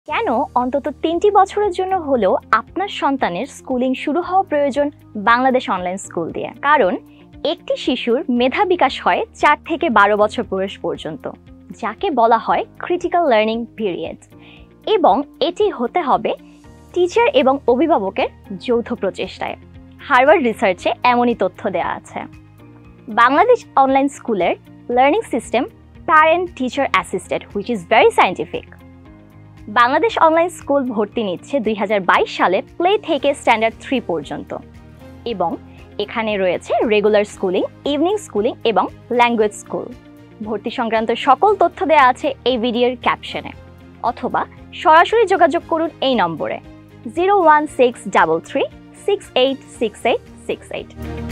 কেন অন্তত 3টি বছরের জন্য হলেও আপনার সন্তানের স্কুলিং শুরু হওয়া প্রয়োজন বাংলাদেশ অনলাইন স্কুল দিয়ে? কারণ একটি শিশুর মেধা বিকাশ হয় 4 থেকে 12 বছর বয়স পর্যন্ত, যাকে বলা হয় ক্রিটিক্যাল লার্নিং পিরিয়ড, এবং এটি হতে হবে টিচার এবং অভিভাবকের যৌথ প্রচেষ্টায়। হার্ভার্ড রিসার্চে এমনই তথ্য দেওয়া আছে। বাংলাদেশ অনলাইন স্কুলের learning system parent teacher assisted, which is very scientific. Bangladesh online school ভর্তি নিচ্ছে 2022 সালে প্লে থেকে স্ট্যান্ডার্ড 3 পর্যন্ত, এবং এখানে রয়েছে রেগুলার স্কুলিং, ইভিনিং স্কুলিং এবং ল্যাঙ্গুয়েজ স্কুল। ভর্তি সংক্রান্ত সকল তথ্য দেওয়া আছে এই ভিডিওর ক্যাপশনে, অথবা সরাসরি যোগাযোগ করুন এই নম্বরে 01633 686868।